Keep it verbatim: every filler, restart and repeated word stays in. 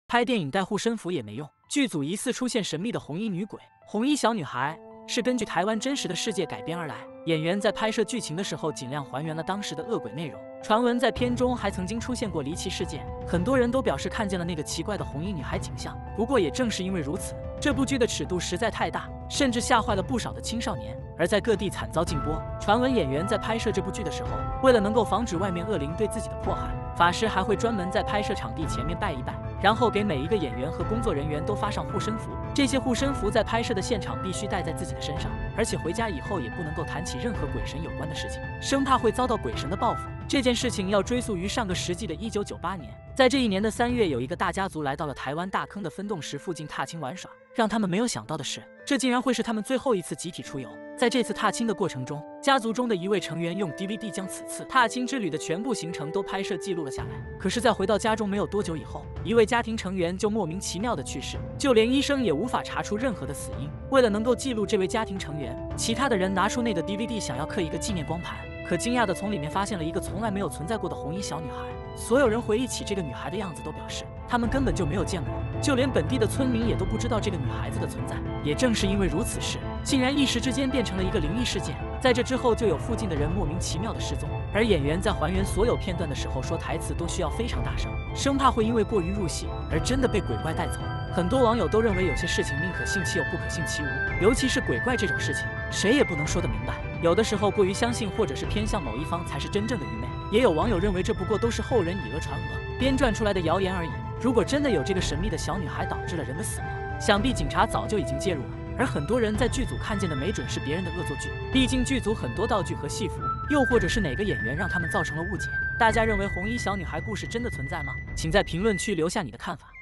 拍电影带护身符也没用。剧组疑似出现神秘的红衣女鬼，红衣小女孩是根据台湾真实的事件改编而来。演员在拍摄剧情的时候，尽量还原了当时的恶鬼内容。传闻在片中还曾经出现过离奇事件，很多人都表示看见了那个奇怪的红衣女孩景象。不过也正是因为如此，这部剧的尺度实在太大，甚至吓坏了不少的青少年，而在各地惨遭禁播。传闻演员在拍摄这部剧的时候，为了能够防止外面恶灵对自己的迫害，法师还会专门在拍摄场地前面拜一拜，然后给每一个演员和工作人员都发上护身符。这些护身符在拍摄的现场必须带在自己的身上，而且回家以后也不能够谈起任何鬼神有关的事情，生怕会遭到鬼神的报复。这件事情要追溯于上个世纪的一九九八年，在这一年的三月，有一个大家族来到了台湾大坑的分洞石附近踏青玩耍。让他们没有想到的是，这竟然会是他们最后一次集体出游。在这次踏青的过程中，家族中的一位成员用 D V D 将此次踏青之旅的全部行程都拍摄记录了下来。可是，在回到家中没有多久以后，一位家庭成员就莫名其妙的去世，就连医生也无法查出任何的死因。为了能够记录这位家庭成员，其他的人拿出那个 D V D 想要刻一个纪念光盘，可惊讶的从里面发现了一个从来没有存在过的红衣小女孩。所有人回忆起这个女孩的样子，都表示他们根本就没有见过，就连本地的村民也都不知道这个女孩子的存在。也正是因为如此事，竟然一时之间变成了一个灵异事件。在这之后，就有附近的人莫名其妙的失踪，而演员在还原所有片段的时候，说台词都需要非常大声，生怕会因为过于入戏而真的被鬼怪带走。很多网友都认为有些事情宁可信其有不可信其无，尤其是鬼怪这种事情，谁也不能说得明白。有的时候过于相信或者是偏向某一方才是真正的愚昧。也有网友认为这不过都是后人以讹传讹，编撰出来的谣言而已。如果真的有这个神秘的小女孩导致了人的死亡，想必警察早就已经介入了。而很多人在剧组看见的没准是别人的恶作剧，毕竟剧组很多道具和戏服，又或者是哪个演员让他们造成了误解。大家认为红衣小女孩故事真的存在吗？请在评论区留下你的看法。